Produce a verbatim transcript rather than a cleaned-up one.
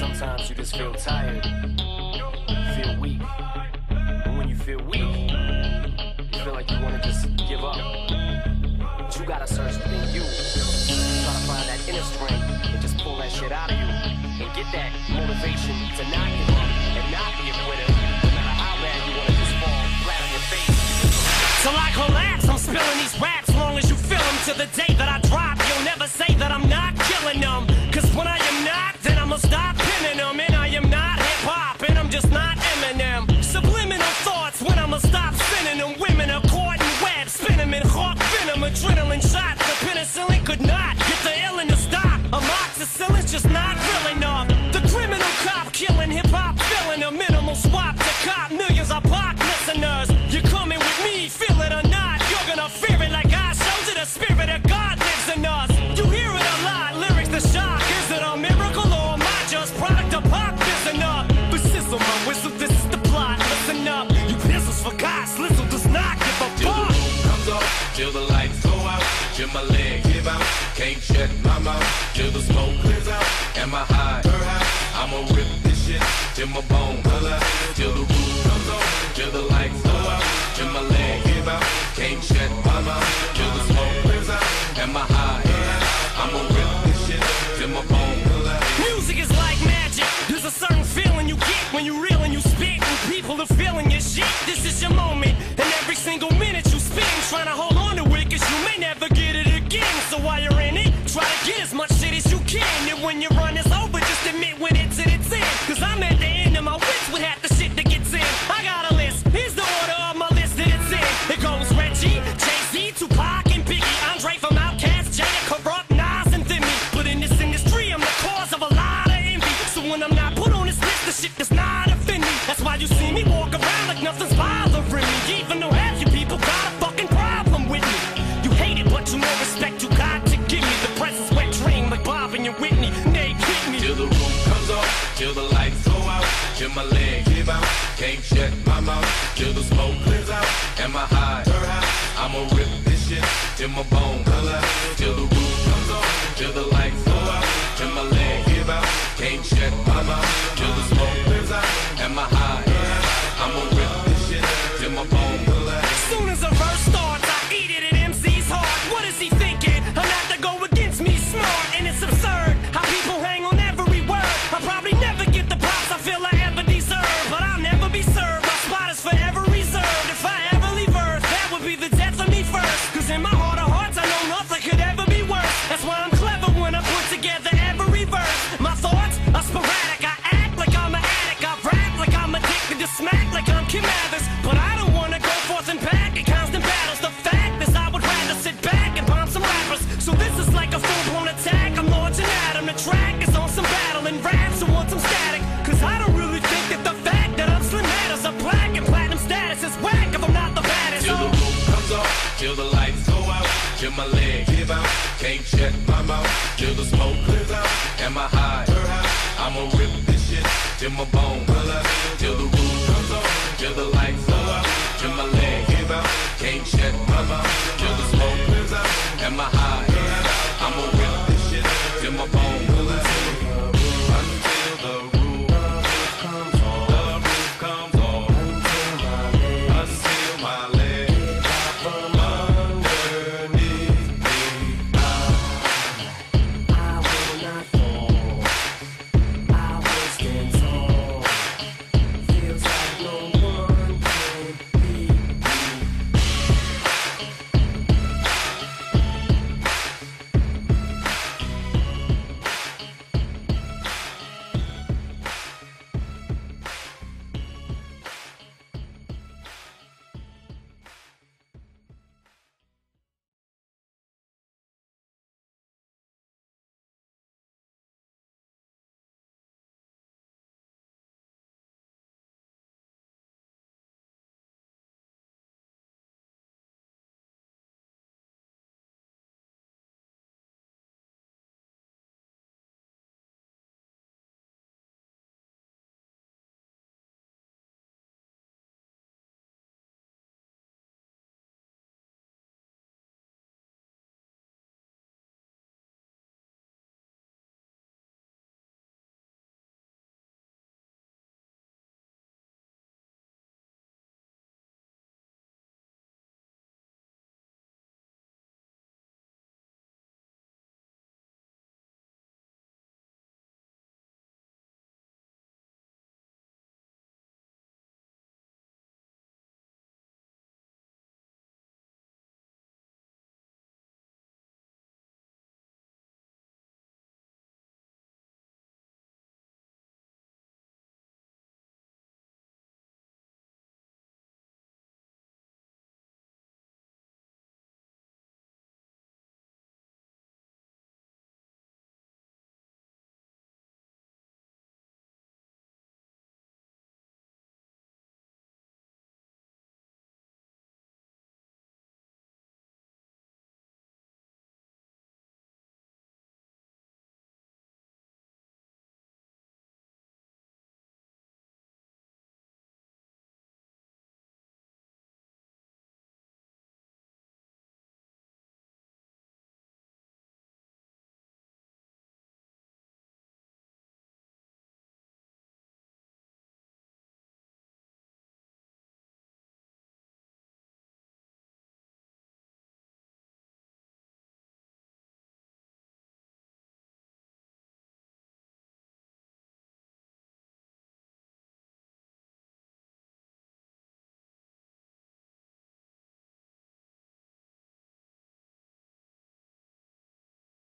Sometimes you just feel tired, feel weak. And when you feel weak, you feel like you want to just give up. But you gotta search within you. Try to find that inner strength and just pull that shit out of you. And get that motivation to not give up and not be a quitter. No matter how bad you want to just fall flat on your face. Till I collapse, I'm spilling these raps long as you feel them. To the day that I drop, you'll never say that I'm not killing them. Cause when I am not, then I'ma stop pinning them. And I am not hip-hop, and I'm just not Eminem. Subliminal thoughts when I'ma stop spinning them. Women are caught in web, spin them in hawk venom. Adrenaline shots, the penicillin could not get the illin to stop. Amoxicillin's just not real enough. The criminal cop killing hip-hop, filling a minimal swap to cop millions of pop listeners. You're coming with me, feel it or not, you're gonna fear it like I showed you. The spirit of God lives in us. You hear it a lot, lyrics the shock. Is it a miracle or am I just product of pop? Listen up, but sizzle my whistle, this is the plot. Listen up, you pistols for God, Slizzle does not give a Till fuck. the room comes off, till the lights go out, till my leg give out, can't shut my mouth, till the smoke clears out, and my high, I'ma rip this shit, till my bone color, till the roof comes off, till the lights go out, till my leg give out, can't shut my mouth, till the smoke clears out, and my high, I'ma rip this shit, till my bone color. Music is like magic. There's a certain feeling you get when you reel and you spit, and people are feeling your shit. This is your moment, and every single minute you spend trying to hold on to it, cause you may never get it again. So while you're in it, try to get as much shit as you can. And when your run is over, just admit when it's in its end. Cause I'm at the end of my wits with half the shit that gets in. I got a list, here's the order of my list that it's in. It goes Reggie, Jay-Z, Tupac, and Biggie, Andre from Outkast, Jada, Corrupt, Nas, and Thimmy. But in this industry, I'm the cause of a lot of envy. So when I'm not put on this list, the shit does not offend me. That's why you see me walk around like nothing's bothering me. Even though half you people got a fucking problem with me. You hate it, but you know respect you got to give me. The presence wet dream like Bob and your Whitney. Nate hit me. Till the room comes off, till the lights go out, till my leg give out, can't shut my mouth, till the smoke clears out, and my high, I'ma rip this shit, till my bone color, till the roof comes off, till the lights go out, till my leg give out, can't shut my mouth, till the smoke clears out, and my high, I'ma rip this shit, till my bone color. Soon as a verse starts, I eat it at M C's heart. What is he thinking? I'm not to go against me, smart, and it's absurd how people hang on every word. I'll probably never get the props I feel I ever deserve, but I'll never be served. My spot is forever reserved. If I ever leave Earth, that would be the death of me first. Cause in my heart of hearts, I know nothing could ever be worse. That's why I'm clever when I put together every verse. My thoughts are sporadic. I act like I'm an addict. I rap like I'm addicted to smack like I'm Kim Mathers. But I don't wanna go forth and back in constant battles. The fact is I would rather sit back and bomb some rappers. So this is like a full-blown attack. I'm launching at 'em. The track is on some battle and raps who want some static. Cause I don't really think that the fact that I'm slim matters. A black and platinum status is whack if I'm not the baddest. Till the roof comes off, till the lights go out, till my leg give out, can't shut my mouth, till the smoke clears out, and my high, I'ma rip this shit, till my bone